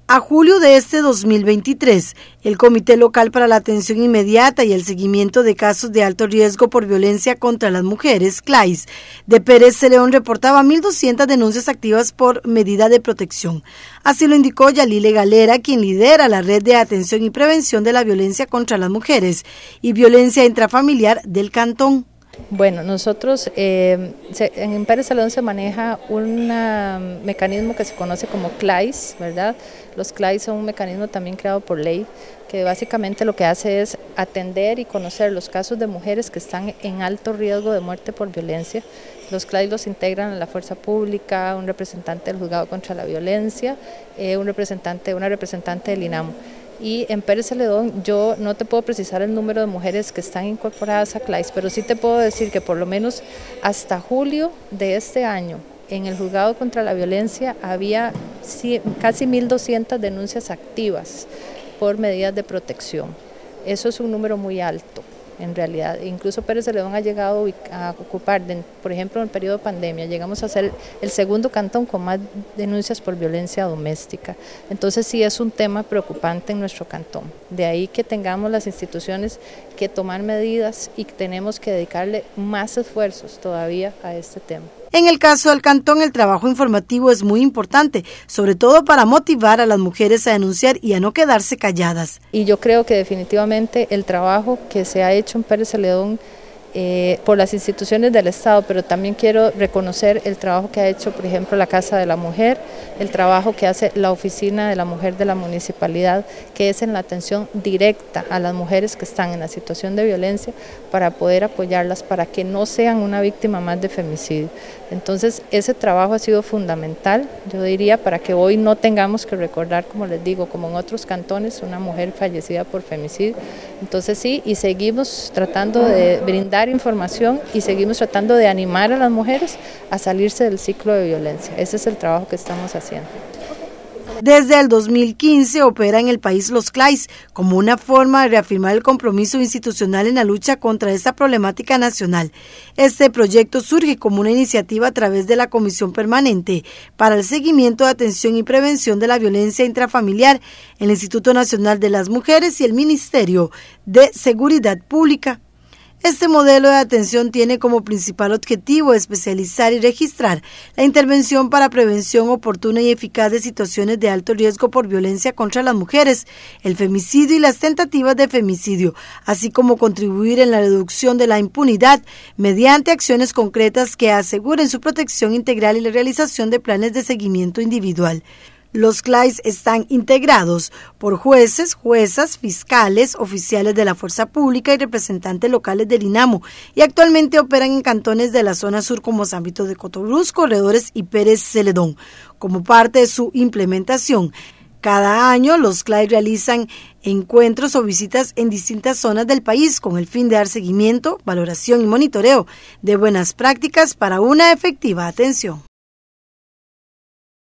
A julio de este 2023, el Comité Local para la Atención Inmediata y el Seguimiento de Casos de Alto Riesgo por Violencia contra las Mujeres, CLAIS, de Pérez Celedón reportaba 1.200 denuncias activas por medida de protección. Así lo indicó Yalile Galera, quien lidera la Red de Atención y Prevención de la Violencia contra las Mujeres y Violencia Intrafamiliar del Cantón. Bueno, nosotros en Pérez Celedón se maneja un mecanismo que se conoce como CLAIS, ¿verdad? Los CLAIS son un mecanismo también creado por ley que básicamente lo que hace es atender y conocer los casos de mujeres que están en alto riesgo de muerte por violencia. Los CLAIS los integran a la fuerza pública, un representante del juzgado contra la violencia, una representante del INAMU. Y en Pérez Celedón yo no te puedo precisar el número de mujeres que están incorporadas a CLAIS, pero sí te puedo decir que por lo menos hasta julio de este año en el juzgado contra la violencia había casi 1.200 denuncias activas por medidas de protección. Eso es un número muy alto. En realidad, incluso Pérez Celedón ha llegado a ocupar, por ejemplo, en el periodo de pandemia, llegamos a ser el segundo cantón con más denuncias por violencia doméstica. Entonces sí es un tema preocupante en nuestro cantón. De ahí que tengamos las instituciones que tomar medidas y tenemos que dedicarle más esfuerzos todavía a este tema. En el caso del cantón, el trabajo informativo es muy importante, sobre todo para motivar a las mujeres a denunciar y a no quedarse calladas. Y yo creo que definitivamente el trabajo que se ha hecho en Pérez Celedón por las instituciones del Estado, pero también quiero reconocer el trabajo que ha hecho, por ejemplo, la Casa de la Mujer, el trabajo que hace la Oficina de la Mujer de la Municipalidad, que es en la atención directa a las mujeres que están en la situación de violencia para poder apoyarlas, para que no sean una víctima más de femicidio. Entonces, ese trabajo ha sido fundamental, yo diría, para que hoy no tengamos que recordar, como les digo, como en otros cantones, una mujer fallecida por femicidio. Entonces sí, y seguimos tratando de brindar información y seguimos tratando de animar a las mujeres a salirse del ciclo de violencia. Ese es el trabajo que estamos haciendo. Desde el 2015 opera en el país los CLAIS como una forma de reafirmar el compromiso institucional en la lucha contra esta problemática nacional. Este proyecto surge como una iniciativa a través de la Comisión Permanente para el Seguimiento de Atención y Prevención de la Violencia Intrafamiliar, el Instituto Nacional de las Mujeres y el Ministerio de Seguridad Pública. Este modelo de atención tiene como principal objetivo especializar y registrar la intervención para prevención oportuna y eficaz de situaciones de alto riesgo por violencia contra las mujeres, el femicidio y las tentativas de femicidio, así como contribuir en la reducción de la impunidad mediante acciones concretas que aseguren su protección integral y la realización de planes de seguimiento individual. Los CLAIS están integrados por jueces, juezas, fiscales, oficiales de la fuerza pública y representantes locales del INAMU y actualmente operan en cantones de la zona sur como San Vito de Cotobruz, Corredores y Pérez Celedón. Como parte de su implementación, cada año los CLAIS realizan encuentros o visitas en distintas zonas del país con el fin de dar seguimiento, valoración y monitoreo de buenas prácticas para una efectiva atención.